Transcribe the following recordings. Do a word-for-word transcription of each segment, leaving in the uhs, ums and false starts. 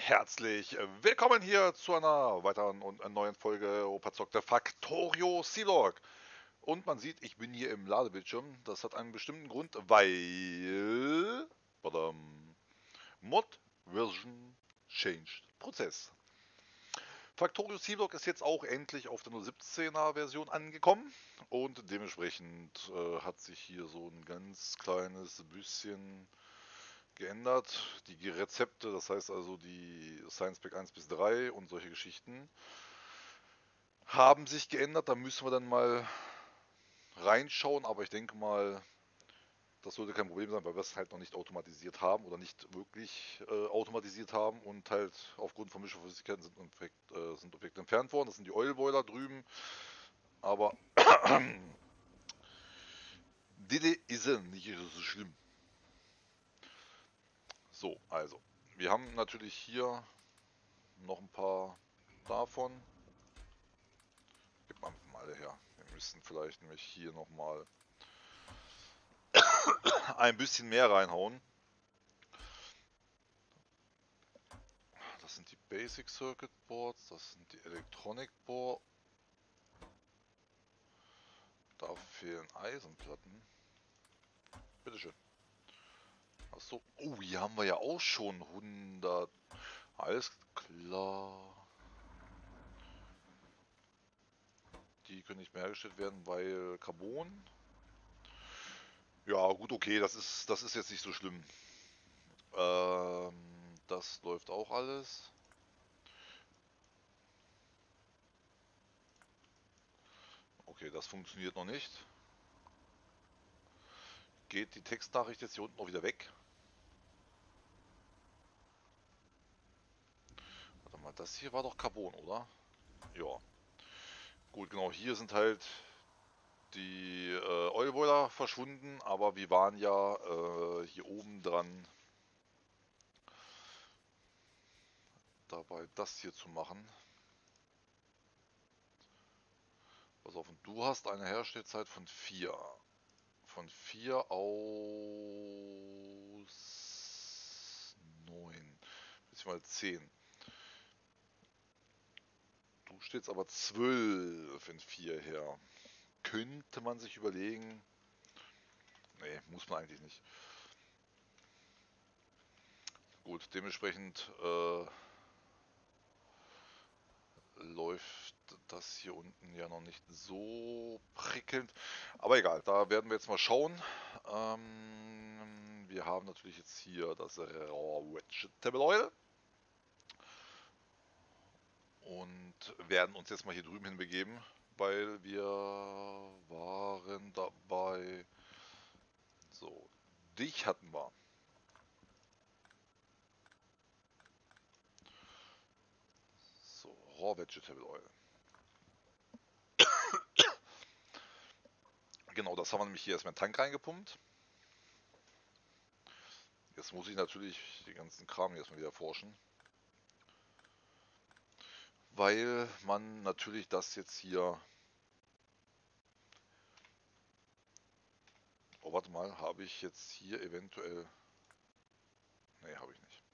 Herzlich willkommen hier zu einer weiteren und neuen Folge Opa Factorio Sealog. Und man sieht, ich bin hier im Ladebildschirm. Das hat einen bestimmten Grund, weil badam, Mod Version Changed Prozess. Factorio Sealog ist jetzt auch endlich auf der null siebzehner Version angekommen und dementsprechend äh, hat sich hier so ein ganz kleines bisschen geändert. Die Rezepte, das heißt also die Science Pack eins bis drei und solche Geschichten, haben sich geändert. Da müssen wir dann mal reinschauen, aber ich denke mal, das sollte kein Problem sein, weil wir es halt noch nicht automatisiert haben oder nicht wirklich äh, automatisiert haben und halt aufgrund von Mischflüssigkeiten sind, Objekt, äh, sind Objekte entfernt worden. Das sind die Oil Boiler drüben, aber Dede ist nicht so schlimm. So, also, wir haben natürlich hier noch ein paar davon. Gib mal alle her. Wir müssen vielleicht nämlich hier nochmal ein bisschen mehr reinhauen. Das sind die Basic Circuit Boards, das sind die Electronic Board. Da fehlen Eisenplatten. Bitteschön. Achso. Oh, hier haben wir ja auch schon hundert. Alles klar. Die können nicht mehr hergestellt werden, weil Carbon. Ja, gut, okay, das ist, das ist jetzt nicht so schlimm. Ähm, das läuft auch alles. Okay, das funktioniert noch nicht. Geht die Textnachricht jetzt hier unten noch wieder weg? Warte mal, das hier war doch Carbon, oder? Ja. Gut, genau, hier sind halt die äh, Oilboiler verschwunden, aber wir waren ja äh, hier oben dran dabei, das hier zu machen. Pass auf, und du hast eine Herstellzeit von vier. Von vier aus neun. Beziehungsweise zehn. Du stehst aber zwölf in vier her. Könnte man sich überlegen. Nee, muss man eigentlich nicht. Gut, dementsprechend äh, läuft das hier unten ja noch nicht so prickelnd. Aber egal, da werden wir jetzt mal schauen. Ähm, wir haben natürlich jetzt hier das Raw Vegetable Oil. Und werden uns jetzt mal hier drüben hin begeben, weil wir waren dabei. So, dich hatten wir. So, Raw Vegetable Oil. Genau, das haben wir nämlich hier erstmal in den Tank reingepumpt. Jetzt muss ich natürlich den ganzen Kram hier erstmal wieder forschen. Weil man natürlich das jetzt hier... Oh, warte mal, habe ich jetzt hier eventuell... Ne, habe ich nicht.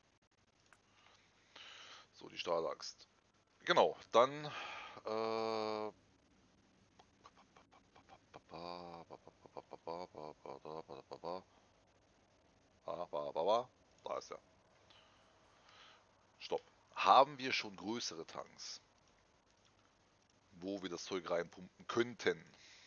So, die Stahlaxt. Genau, dann... Äh, da ist er. Stopp. Haben wir schon größere Tanks, wo wir das Zeug reinpumpen könnten?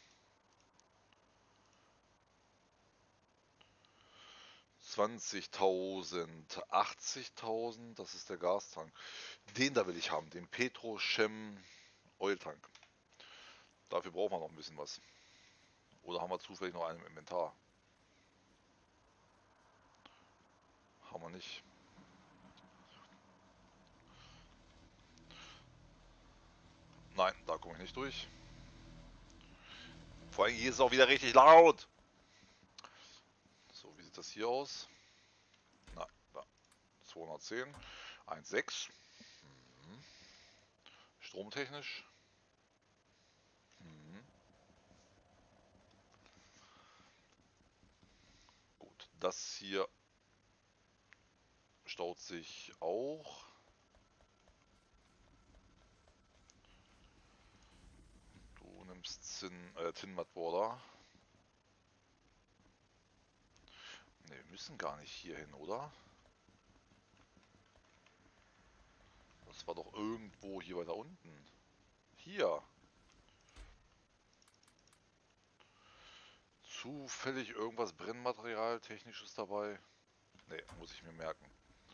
zwanzigtausend, achtzigtausend, das ist der Gastank. Den da will ich haben, den Petrochem Oil Tank. Dafür brauchen wir noch ein bisschen was. Oder haben wir zufällig noch einen im Inventar? Haben wir nicht. Nein, da komme ich nicht durch. Vor allem hier ist es auch wieder richtig laut. So, wie sieht das hier aus? Na, da. zweihundertzehn. eins Komma sechs. Mhm. Stromtechnisch. Mhm. Gut, das hier staut sich auch. Du nimmst Zin, äh, Tinmatwater. Ne, wir müssen gar nicht hier hin, oder? Das war doch irgendwo hier weiter unten. Hier. Zufällig irgendwas Brennmaterial, technisches dabei? Ne, muss ich mir merken.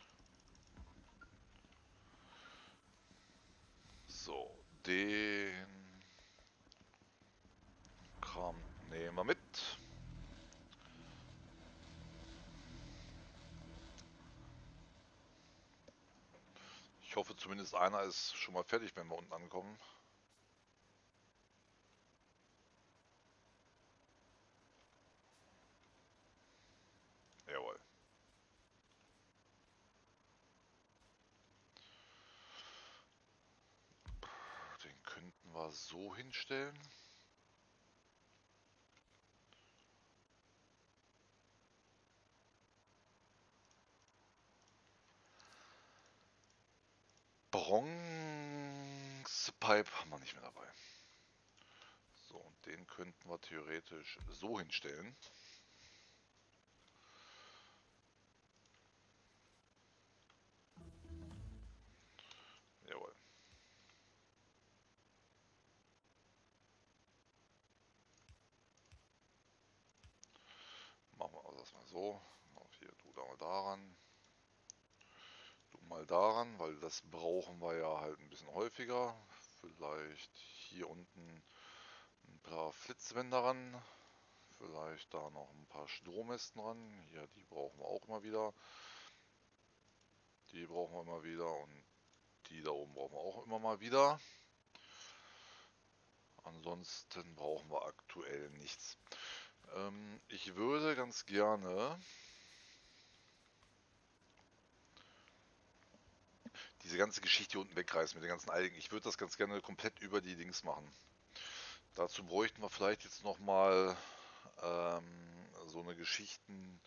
So, den Kram nehmen wir mit. Ich hoffe zumindest einer ist schon mal fertig, wenn wir unten ankommen. Jawohl. Den könnten wir so hinstellen. Bronzepipe haben wir nicht mehr dabei. So, und den könnten wir theoretisch so hinstellen. Jawohl. Machen wir also das mal so. Auf hier, du da mal daran. Du mal daran, weil das brauchen wir ja halt ein bisschen häufiger. Vielleicht hier unten ein paar Flitzwände ran. Vielleicht da noch ein paar Strommästen ran. Hier, die brauchen wir auch immer wieder. Die brauchen wir immer wieder und die da oben brauchen wir auch immer mal wieder. Ansonsten brauchen wir aktuell nichts. Ähm, ich würde ganz gerne diese ganze Geschichte hier unten wegreißen mit den ganzen Algen. Ich würde das ganz gerne komplett über die Dings machen. Dazu bräuchten wir vielleicht jetzt nochmal ähm, so eine Geschichten.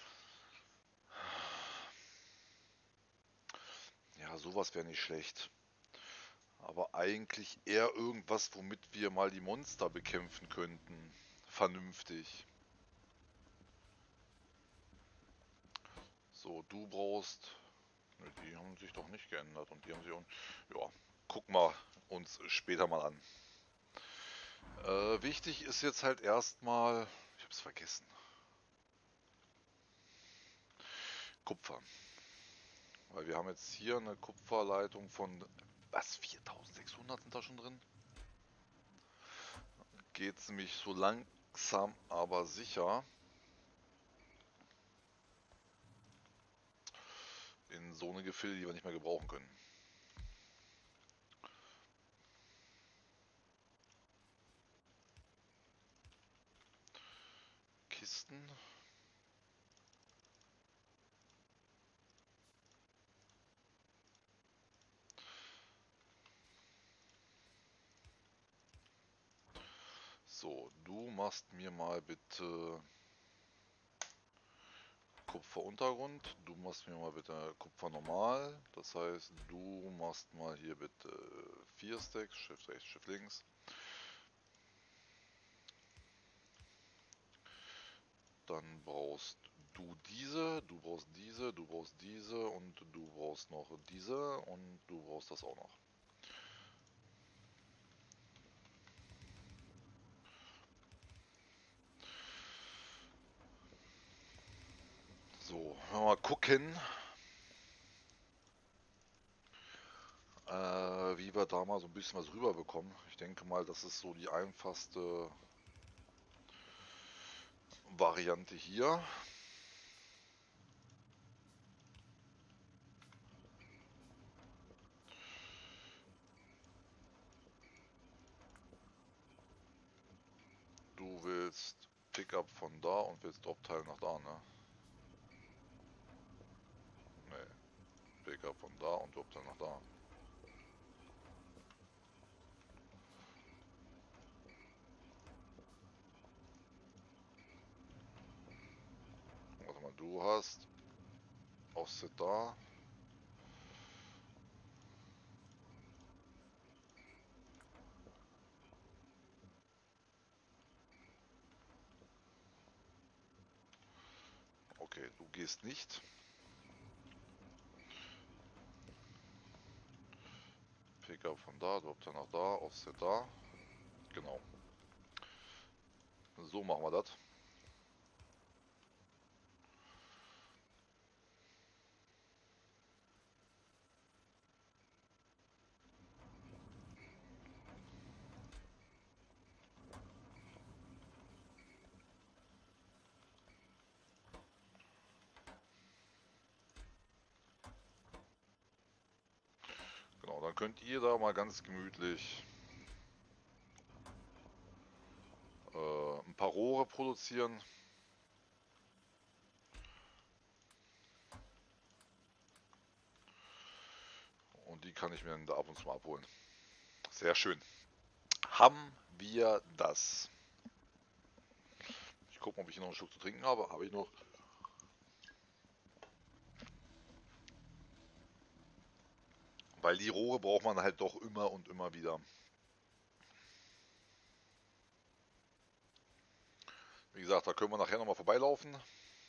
Ja, sowas wäre nicht schlecht. Aber eigentlich eher irgendwas, womit wir mal die Monster bekämpfen könnten. Vernünftig. So, du brauchst... Ne, die haben sich doch nicht geändert und die haben sich auch... Ja, gucken wir uns später mal an. Äh, wichtig ist jetzt halt erstmal... Ich hab's vergessen. Kupfer. Weil wir haben jetzt hier eine Kupferleitung von... Was? viertausendsechshundert sind da schon drin? Geht's nämlich so langsam, aber sicher in so eine Gefilde, die wir nicht mehr gebrauchen können. Kisten. So, du machst mir mal bitte Kupferuntergrund, du machst mir mal bitte Kupfer normal, das heißt, du machst mal hier bitte vier Stacks, Shift rechts, Shift links. Dann brauchst du diese, du brauchst diese, du brauchst diese und du brauchst noch diese und du brauchst das auch noch. So, mal gucken, äh, wie wir da mal so ein bisschen was rüber bekommen. Ich denke mal, das ist so die einfachste Variante hier. Du willst Pickup von da und willst Drop-Teil nach da, ne? Ne, Pickup von da und Drop-Teil nach da. Warte mal, du hast Offset da. Okay, du gehst nicht. Pickup von da, Adapter nach da, Offset da. Genau. So machen wir das. Genau, dann könnt ihr da mal ganz gemütlich äh, ein paar Rohre produzieren. Und die kann ich mir dann da ab und zu mal abholen. Sehr schön. Haben wir das? Ich gucke mal, ob ich hier noch einen Schluck zu trinken habe. Habe ich noch. Weil die Rohre braucht man halt doch immer und immer wieder. Wie gesagt, da können wir nachher nochmal vorbeilaufen.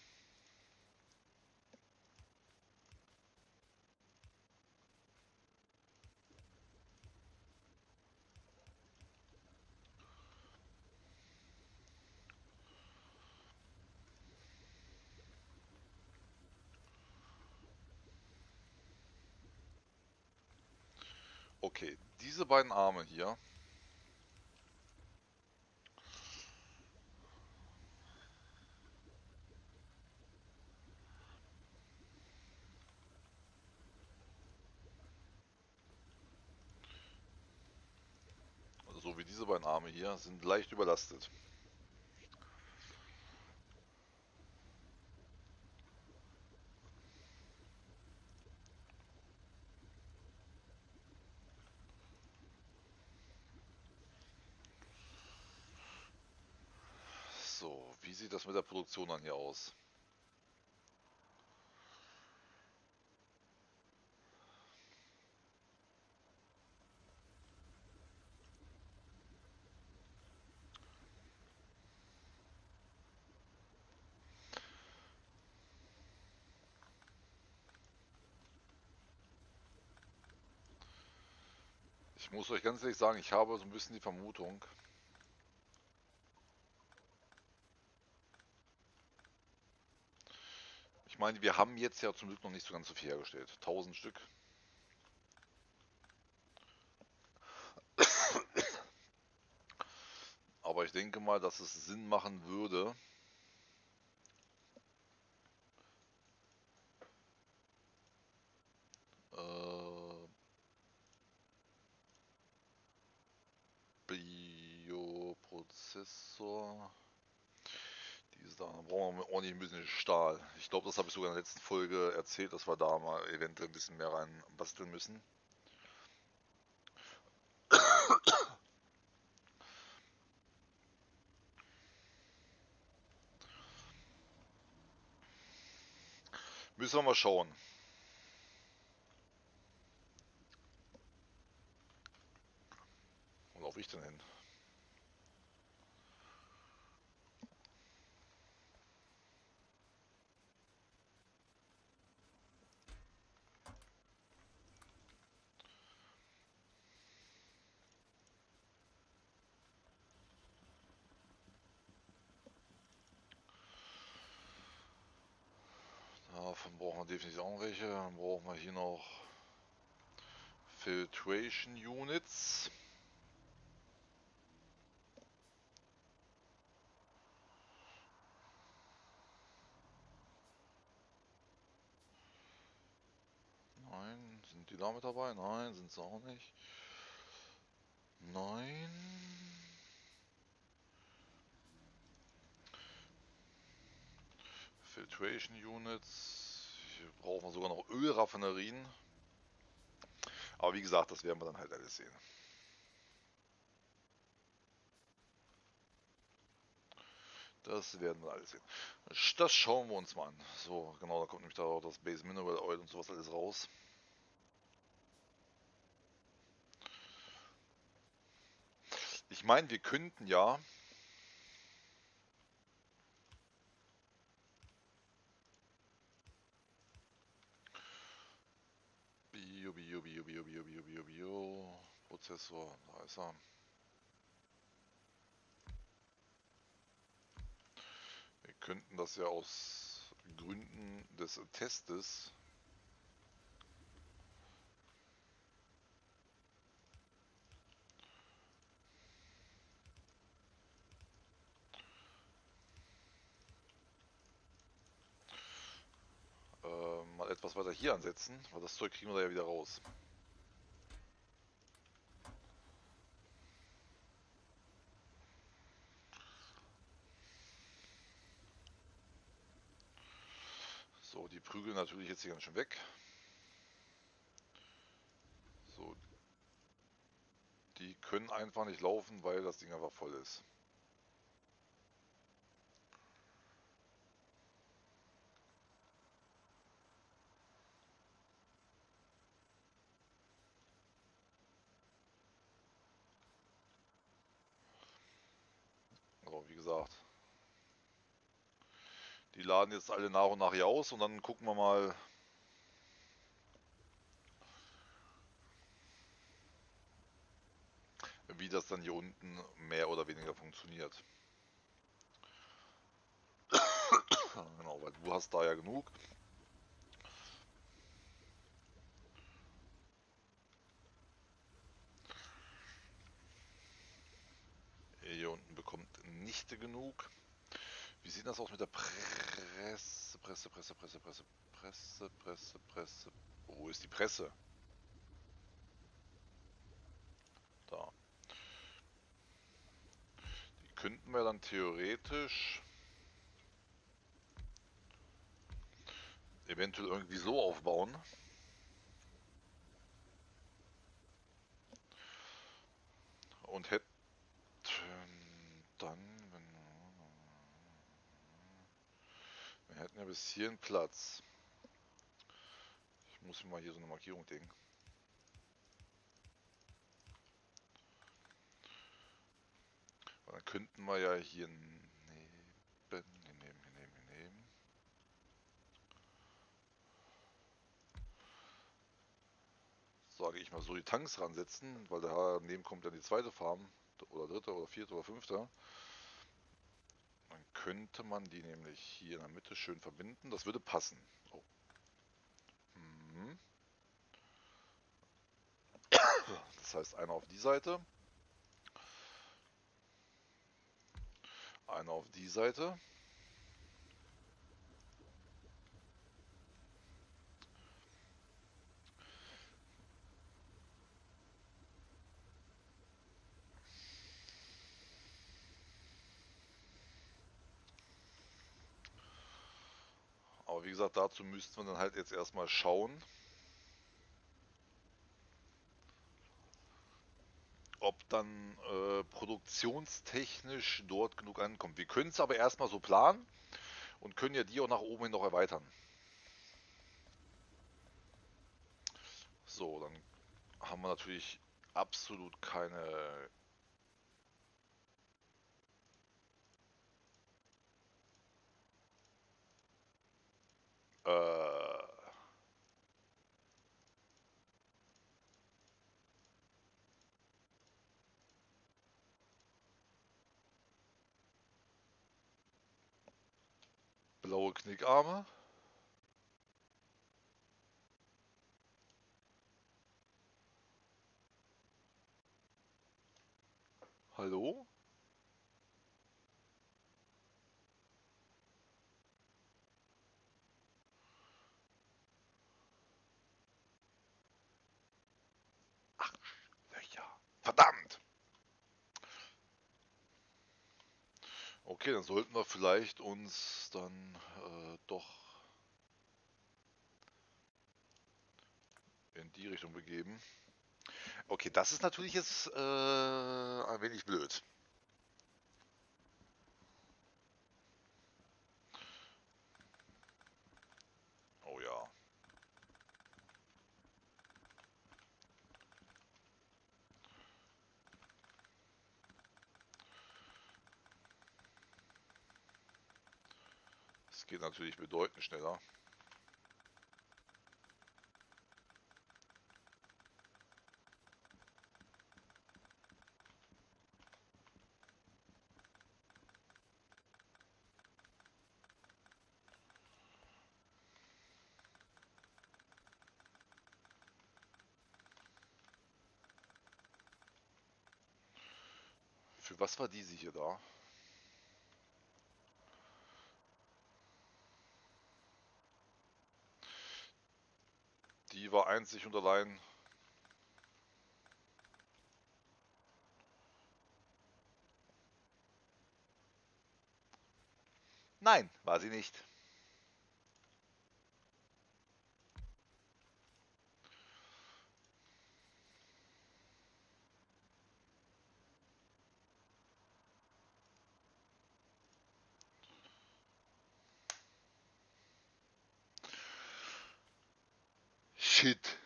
Okay, diese beiden Arme hier. So wie diese beiden Arme hier, sind leicht überlastet. So, wie sieht das mit der Produktion dann hier aus? Ich muss euch ganz ehrlich sagen, ich habe so ein bisschen die Vermutung, ich meine, wir haben jetzt ja zum Glück noch nicht so ganz so viel hergestellt. tausend Stück. Aber ich denke mal, dass es Sinn machen würde, äh, Bioprozessor. Da brauchen wir ordentlich ein bisschen Stahl. Ich glaube, das habe ich sogar in der letzten Folge erzählt, dass wir da mal eventuell ein bisschen mehr rein basteln müssen. Müssen wir mal schauen. Wo laufe ich denn hin? Davon brauchen wir definitiv auch welche. Dann brauchen wir hier noch Filtration Units. Nein, sind die da mit dabei? Nein, sind sie auch nicht. Nein. Filtration Units. Hier brauchen wir sogar noch Ölraffinerien. Aber wie gesagt, das werden wir dann halt alles sehen. Das werden wir alles sehen. Das schauen wir uns mal an. So, genau, da kommt nämlich da auch das Base Mineral Oil und sowas alles raus. Ich meine, wir könnten ja Bio, Bio, Bio, Bio, Bio, Bio. Prozessor, da ist er. Wir könnten das ja aus Gründen des Testes äh, mal etwas weiter hier ansetzen, weil das Zeug kriegen wir da ja wieder raus. So, die prügeln natürlich jetzt hier ganz schön weg. So, die können einfach nicht laufen, weil das Ding einfach voll ist. Also, wie gesagt, die laden jetzt alle nach und nach hier aus und dann gucken wir mal, wie das dann hier unten mehr oder weniger funktioniert. Genau, weil du hast da ja genug. Hier unten bekommt nicht genug. Wie sieht das aus mit der Presse, Presse, Presse, Presse, Presse, Presse, Presse, Presse. Wo ist die Presse? Da. Die könnten wir dann theoretisch eventuell irgendwie so aufbauen. Und hätten dann, wenn wir hätten ja bis hierhin Platz. Ich muss mir mal hier so eine Markierung legen. Dann könnten wir ja hier neben, hier nehmen, hier nehmen, hier nehmen. Sage ich mal so, die Tanks ransetzen, weil daneben kommt dann die zweite Farm oder dritte oder vierte oder fünfte. Dann könnte man die nämlich hier in der Mitte schön verbinden. Das würde passen. Oh. Mhm. Das heißt, einer auf die Seite, einer auf die Seite. Aber wie gesagt, dazu müssten wir dann halt jetzt erstmal schauen, ob dann äh, produktionstechnisch dort genug ankommt. Wir können es aber erstmal so planen und können ja die auch nach oben hin noch erweitern. So, dann haben wir natürlich absolut keine äh, blaue Knickarme. Hallo? Ach, Löcher. Verdammt! Okay, dann sollten wir vielleicht uns dann äh, doch in die Richtung begeben. Okay, das ist natürlich jetzt äh, ein wenig blöd. Oh ja. Es geht natürlich bedeutend schneller. Für was war diese hier da? Die war einzig und allein. Nein, war sie nicht. Shit.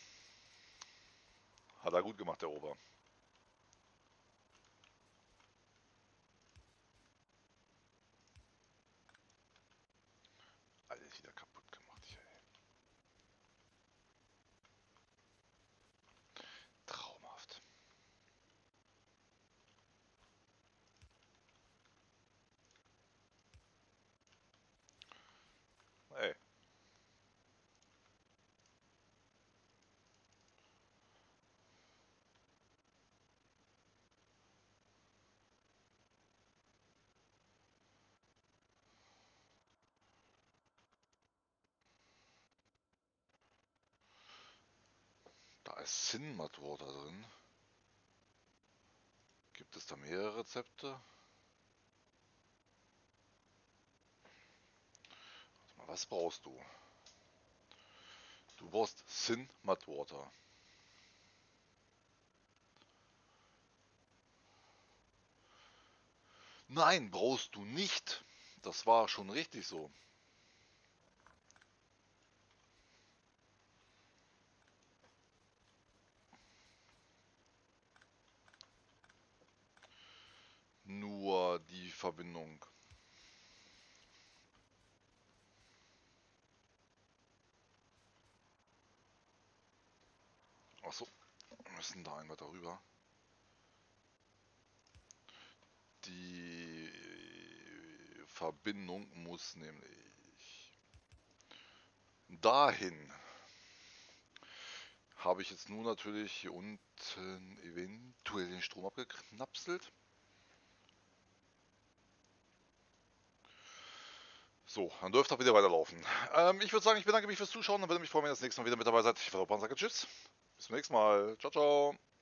Hat er gut gemacht, der Ober. Alles wieder kaputt gemacht hier, ey. Traumhaft. Ey. Da ist Sin-Mud-Water drin. Gibt es da mehrere Rezepte? Warte mal, was brauchst du? Du brauchst Sin-Mud-Water. Nein, brauchst du nicht. Das war schon richtig so. Nur die Verbindung. Achso, wir müssen da einmal darüber. Die Verbindung muss nämlich dahin. Habe ich jetzt nur natürlich hier unten eventuell den Strom abgeknapselt. So, dann dürfte auch wieder weiterlaufen. Ähm, ich würde sagen, ich bedanke mich fürs Zuschauen und würde mich freuen, wenn ihr das nächste Mal wieder mit dabei seid. Ich war der Panzer, tschüss. Bis zum nächsten Mal. Ciao, ciao.